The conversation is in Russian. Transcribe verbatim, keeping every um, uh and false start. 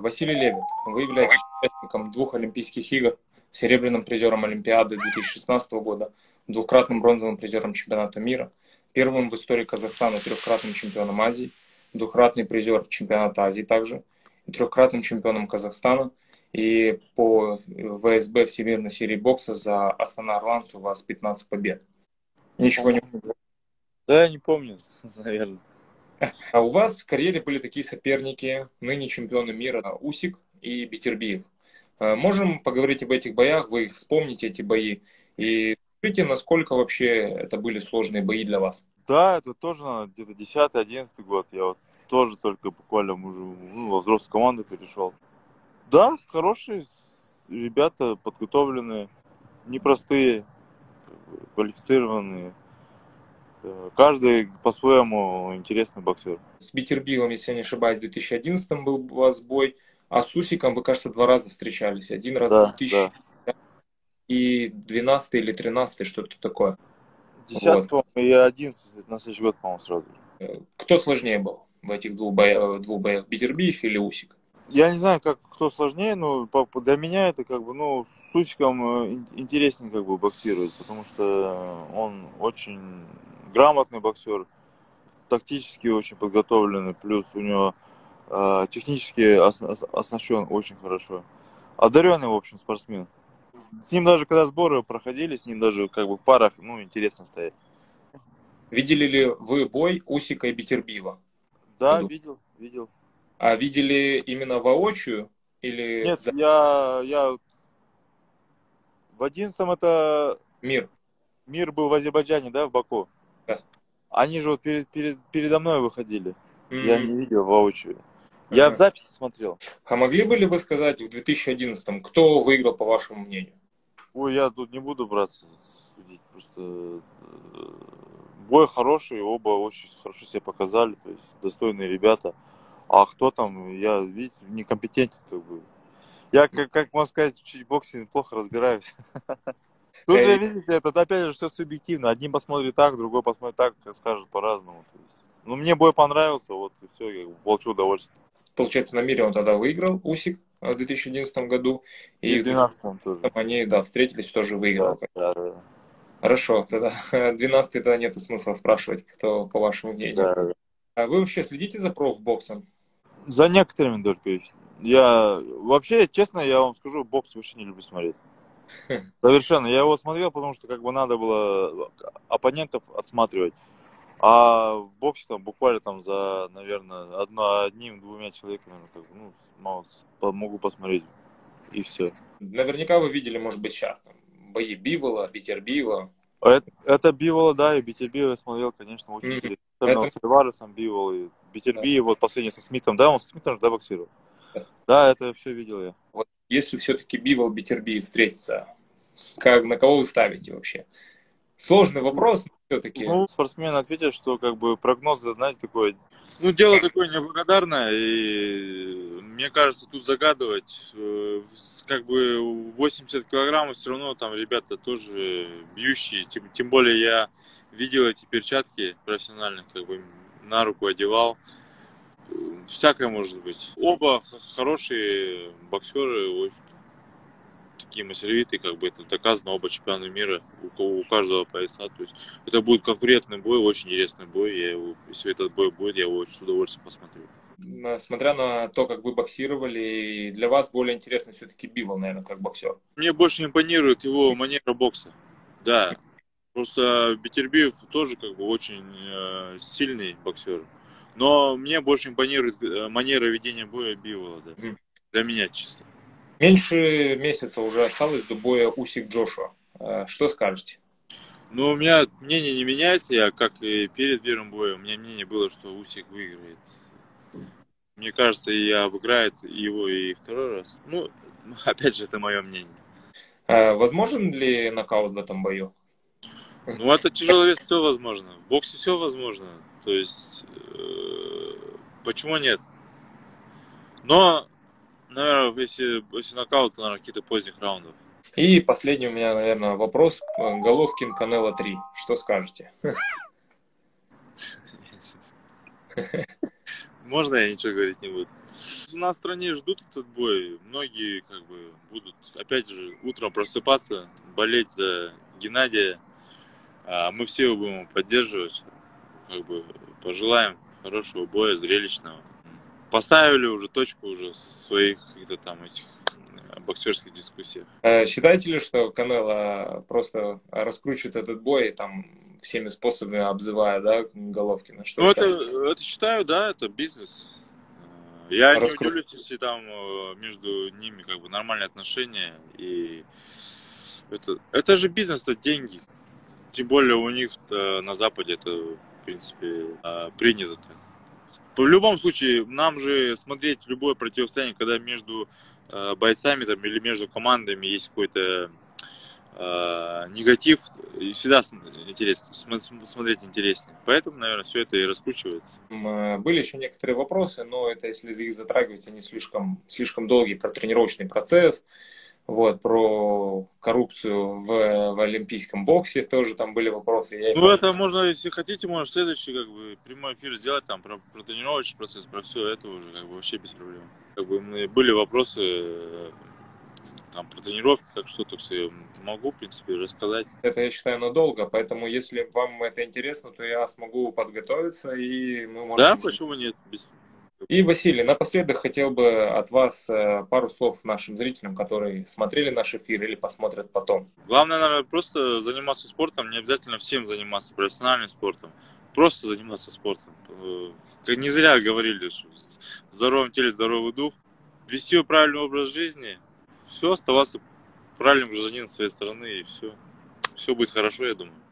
Василий Левит, вы являетесь участником двух Олимпийских игр, серебряным призером Олимпиады две тысячи шестнадцатого года, двукратным бронзовым призером чемпионата мира, первым в истории Казахстана трехкратным чемпионом Азии, двукратный призер чемпионата Азии также, и трехкратным чемпионом Казахстана. И по ВСБ Всемирной серии бокса за Астана Арланс у вас пятнадцать побед. Ничего не помню. Да, я не помню, наверное. А у вас в карьере были такие соперники, ныне чемпионы мира Усик и Бетербиев. Можем поговорить об этих боях, вы их вспомните, эти бои, и скажите, насколько вообще это были сложные бои для вас? Да, это тоже где-то десятый-одиннадцатый год. Я вот тоже только буквально уже ну, во взрослую команду перешел. Да, хорошие ребята, подготовленные, непростые, квалифицированные. Каждый по-своему интересный боксер. С Бетербиевым, если я не ошибаюсь, в две тысячи одиннадцатом был у вас бой, а с Усиком вы, кажется, два раза встречались. Один раз в Да, две тысячи да. и двенадцатый или тринадцатый, что-то такое. Десятый, Вот. по-моему, и одиннадцатый на следующий год, по-моему, сразу. Кто сложнее был в этих двух боях, двух боях, Бетербиев или Усик? Я не знаю, как кто сложнее, но для меня это как бы, ну, с Усиком интереснее как бы боксировать, потому что он очень грамотный боксер, тактически очень подготовленный, плюс у него э, технически оснащен очень хорошо. Одаренный, в общем, спортсмен. С ним даже, когда сборы проходили, с ним даже как бы в парах, ну, интересно стоять. Видели ли вы бой Усика и Бетербиева? Да, видел, видел. А видели именно воочию или Нет, я, я в одиннадцатом это мир? мир был в Азербайджане, да, в Баку. Да. Они же вот перед, перед, передо мной выходили. Я М, не видел воочию. Я в ага. записи смотрел. А могли бы ли вы сказать в две тысячи одиннадцатом, кто выиграл, по вашему мнению? Ой, я тут не буду браться судить. Просто э, бой хороший, оба очень хорошо себя показали. То есть достойные ребята. А кто там, я, видите, некомпетентен как бы. Я, как, как можно сказать, в читбоксе плохо разбираюсь. Тут же, Э, видите, это опять же все субъективно. Один посмотрит так, другой посмотрит так, как скажет по-разному. То есть, ну, мне бой понравился, вот и все, я получил удовольствие. Получается, на мире он тогда выиграл, Усик, в две тысячи одиннадцатом году. И И в в две тысячи двенадцатом тоже. двенадцатом они, да, встретились, тоже Да, выиграл. да, да. Хорошо, тогда двенадцатый тогда нету смысла спрашивать, кто, по вашему мнению. Да, да. А вы вообще следите за профбоксом? За некоторыми только. Я вообще, честно, я вам скажу, бокс вообще не люблю смотреть. Совершенно. Я его смотрел, потому что как бы надо было оппонентов отсматривать. А в боксе там буквально там за, наверное, одно, одним-двумя человеками, как бы, ну, мало с- по- могу посмотреть и все. Наверняка вы видели, может быть, сейчас там, бои Бивола, Бетербиева. Это, это Бивола, да, и Бетербиева я смотрел, конечно, очень Мгм. интересно. Особенно Это, вот с Альваресом Бивол и да, Бетербиев, вот последний со Смитом, да, он с Смитом же, да, боксировал? да. Да, это все видел я. Вот если все-таки Бивол, Бетербиев встретятся, как, на кого вы ставите вообще? Сложный вопрос, но все-таки. Ну, спортсмен ответил, что как бы прогноз, знаете, такой, ну, дело такое неблагодарное, и мне кажется, тут загадывать, э, с- как бы восемьдесят килограммов все равно там ребята тоже бьющие, тем, тем более я видел эти перчатки профессиональных, как бы на руку одевал, Э, всякое может быть. Оба х- хорошие боксеры, очень такие массовитые, как бы это доказано, оба чемпионы мира, у, кого- у каждого пояса. То есть это будет конкурентный бой, очень интересный бой. Я его, если этот бой будет, я его очень с удовольствием посмотрю. М, Смотря на то, как вы боксировали, и для вас более интересно все-таки Бивол, наверное, как боксер. Мне больше импонирует его манера бокса. Да. Просто Бетербиев тоже как бы очень э, сильный боксер. Но мне больше импонирует э, манера ведения боя Бивола, да. Мгм. Для меня чисто. Меньше месяца уже осталось до боя Усик-Джошуа. Э, Что скажете? Но у меня мнение не меняется. Я, как и перед первым боем, у меня мнение было, что Усик выиграет. Мне кажется, и обыграет его и второй раз. Ну, опять же, это мое мнение. Э, Возможен ли нокаут в этом бою? Ну, это тяжелый вес, все возможно. В боксе все возможно. То есть, э, почему нет? Но, наверное, если, если нокаут, то, наверное, какие-то поздних раундов. И последний у меня, наверное, вопрос. Э, Головкин, Канело три. Что скажете? Можно я ничего говорить не буду? У нас в стране ждут этот бой. Многие как бы будут, опять же, утром просыпаться, болеть за Геннадия. А мы все его будем поддерживать. Как бы пожелаем хорошего боя, зрелищного. Поставили уже точку уже в своих каких-то там этих боксерских дискуссиях. Считаете ли, что Канело просто раскручивает этот бой там всеми способами обзывая, да, Головкина? Что Ну, это, это считаю, да, это бизнес. Я Раскру... не удивлюсь, если там между ними как бы нормальные отношения. И это, это же бизнес, это деньги. Тем более у них на Западе это, в принципе, принято. В любом случае, нам же смотреть любое противостояние, когда между бойцами там, или между командами есть какой-то э, негатив, всегда интересно, смотреть интереснее. Поэтому, наверное, все это и раскручивается. Были еще некоторые вопросы, но это, если их затрагивать, они слишком, слишком долгий, про тренировочный процесс, вот, про коррупцию в, в олимпийском боксе тоже там были вопросы. Я ну, это можно, если хотите, можно следующий как бы прямой эфир сделать там про, про тренировочный процесс, про все это уже как бы вообще без проблем. Как бы были вопросы там про тренировки, как что-то все могу, в принципе, рассказать. Это, я считаю, надолго, поэтому если вам это интересно, то я смогу подготовиться и мы можем... Да, почему нет? Без... И, Василий, напоследок хотел бы от вас пару слов нашим зрителям, которые смотрели наш эфир или посмотрят потом. Главное, наверное, просто заниматься спортом, не обязательно всем заниматься профессиональным спортом, просто заниматься спортом. Не зря говорили, что в здоровом теле здоровый дух, вести правильный образ жизни, все, оставаться правильным гражданином своей страны, и все, все будет хорошо, я думаю.